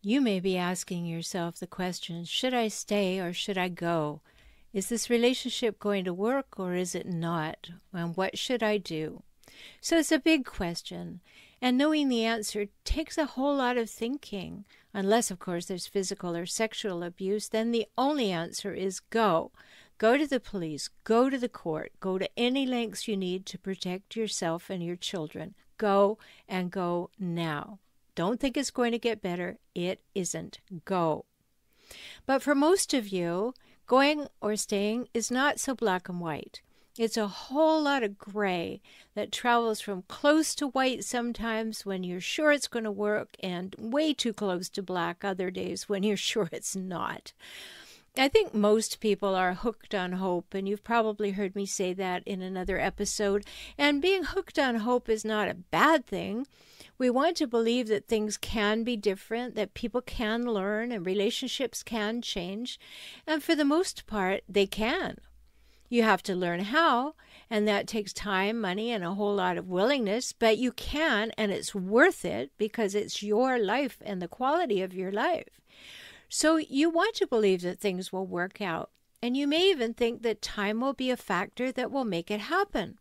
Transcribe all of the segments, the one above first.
You may be asking yourself the question, should I stay or should I go? Is this relationship going to work or is it not? And what should I do? So it's a big question. And knowing the answer takes a whole lot of thinking. Unless, of course, there's physical or sexual abuse, then the only answer is go. Go to the police, go to the court, go to any lengths you need to protect yourself and your children. Go and go now. Don't think it's going to get better. It isn't. Go. But for most of you, going or staying is not so black and white. It's a whole lot of gray that travels from close to white sometimes when you're sure it's going to work and way too close to black other days when you're sure it's not. I think most people are hooked on hope, and you've probably heard me say that in another episode. And being hooked on hope is not a bad thing. We want to believe that things can be different, that people can learn, and relationships can change. And for the most part, they can. You have to learn how, and that takes time, money, and a whole lot of willingness, but you can, and it's worth it because it's your life and the quality of your life. So you want to believe that things will work out, and you may even think that time will be a factor that will make it happen.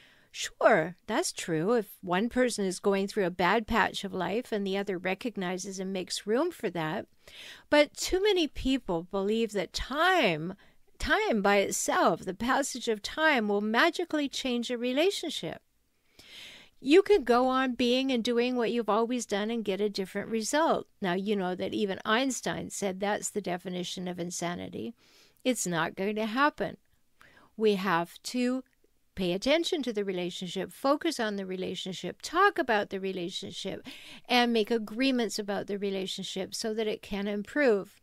Sure, that's true if one person is going through a bad patch of life and the other recognizes and makes room for that. But too many people believe that time by itself, the passage of time, will magically change a relationship. You could go on being and doing what you've always done and get a different result. Now, you know that even Einstein said that's the definition of insanity. It's not going to happen. We have to pay attention to the relationship, focus on the relationship, talk about the relationship, and make agreements about the relationship so that it can improve.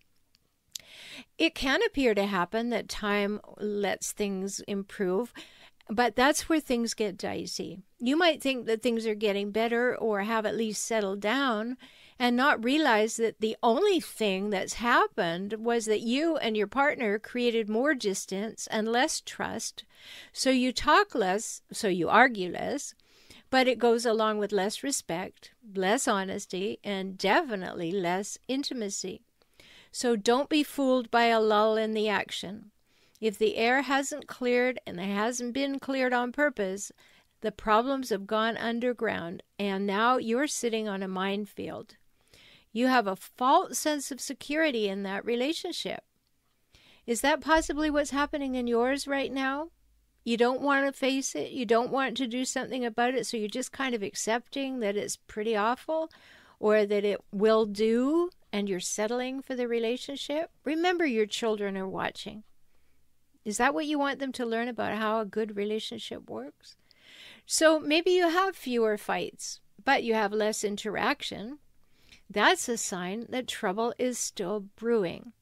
It can appear to happen that time lets things improve, but that's where things get dicey. You might think that things are getting better or have at least settled down and not realize that the only thing that's happened was that you and your partner created more distance and less trust. So you talk less, so you argue less, but it goes along with less respect, less honesty, and definitely less intimacy. So don't be fooled by a lull in the action. If the air hasn't cleared, and it hasn't been cleared on purpose, the problems have gone underground, and now you're sitting on a minefield. You have a false sense of security in that relationship. Is that possibly what's happening in yours right now? You don't want to face it, you don't want to do something about it, so you're just kind of accepting that it's pretty awful, or that it will do, and you're settling for the relationship? Remember, your children are watching. Is that what you want them to learn about how a good relationship works? So maybe you have fewer fights, but you have less interaction. That's a sign that trouble is still brewing.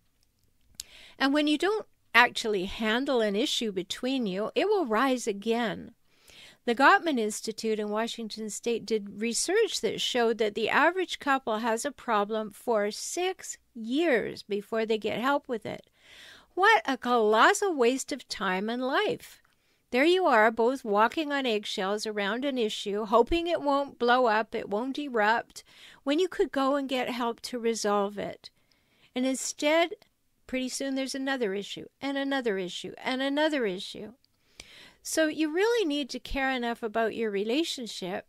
And when you don't actually handle an issue between you, it will rise again. The Gottman Institute in Washington State did research that showed that the average couple has a problem for 6 years before they get help with it. What a colossal waste of time and life. There you are, both walking on eggshells around an issue, hoping it won't blow up, it won't erupt, when you could go and get help to resolve it. And instead, pretty soon there's another issue, and another issue, and another issue. So you really need to care enough about your relationship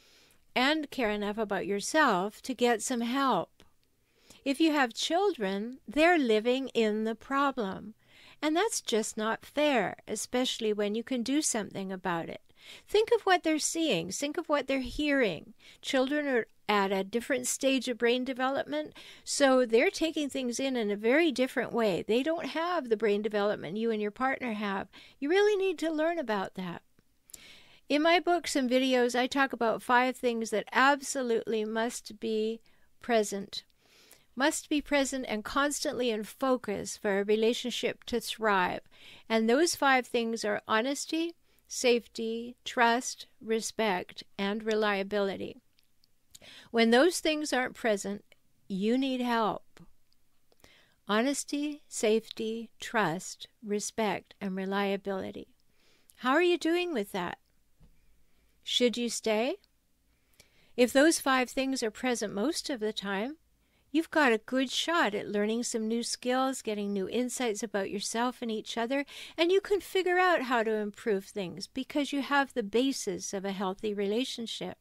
and care enough about yourself to get some help. If you have children, they're living in the problem. And that's just not fair, especially when you can do something about it. Think of what they're seeing. Think of what they're hearing. Children are at a different stage of brain development, so they're taking things in a very different way. They don't have the brain development you and your partner have. You really need to learn about that. In my books and videos, I talk about 5 things that absolutely must be present. Must be present and constantly in focus for a relationship to thrive. And those 5 things are honesty, safety, trust, respect, and reliability. When those things aren't present, you need help. Honesty, safety, trust, respect, and reliability. How are you doing with that? Should you stay? If those 5 things are present most of the time, you've got a good shot at learning some new skills, getting new insights about yourself and each other, and you can figure out how to improve things because you have the basis of a healthy relationship.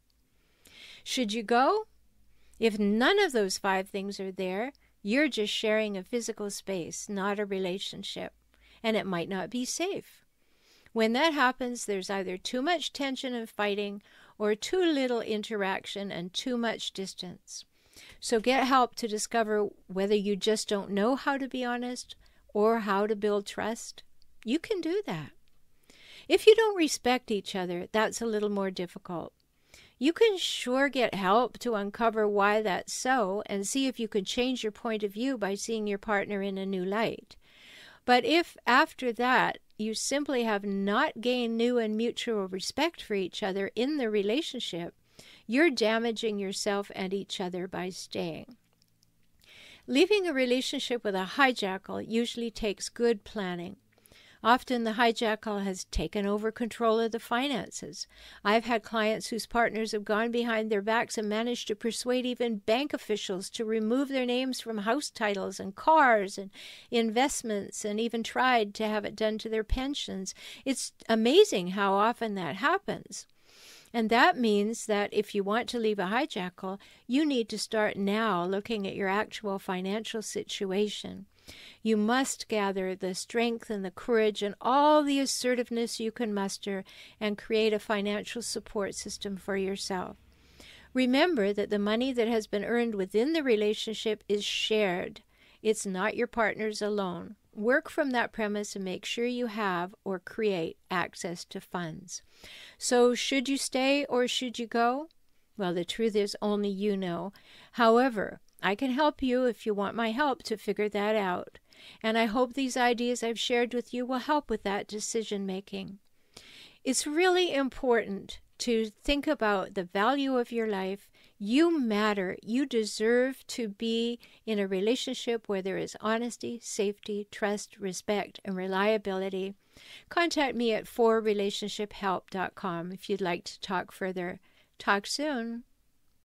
Should you go? If none of those 5 things are there, you're just sharing a physical space, not a relationship, and it might not be safe. When that happens, there's either too much tension and fighting or too little interaction and too much distance. So get help to discover whether you just don't know how to be honest or how to build trust. You can do that. If you don't respect each other, that's a little more difficult. You can sure get help to uncover why that's so and see if you can change your point of view by seeing your partner in a new light. But if after that you simply have not gained new and mutual respect for each other in the relationship, you're damaging yourself and each other by staying. Leaving a relationship with a hijackal usually takes good planning. Often the hijackal has taken over control of the finances. I've had clients whose partners have gone behind their backs and managed to persuade even bank officials to remove their names from house titles and cars and investments, and even tried to have it done to their pensions. It's amazing how often that happens. And that means that if you want to leave a hijackal, you need to start now looking at your actual financial situation. You must gather the strength and the courage and all the assertiveness you can muster and create a financial support system for yourself. Remember that the money that has been earned within the relationship is shared. It's not your partner's alone. Work from that premise and make sure you have or create access to funds. So should you stay or should you go? Well, the truth is only you know. However, I can help you if you want my help to figure that out. And I hope these ideas I've shared with you will help with that decision making. It's really important to think about the value of your life. You matter. You deserve to be in a relationship where there is honesty, safety, trust, respect, and reliability. Contact me at forrelationshiphelp.com if you'd like to talk further. Talk soon.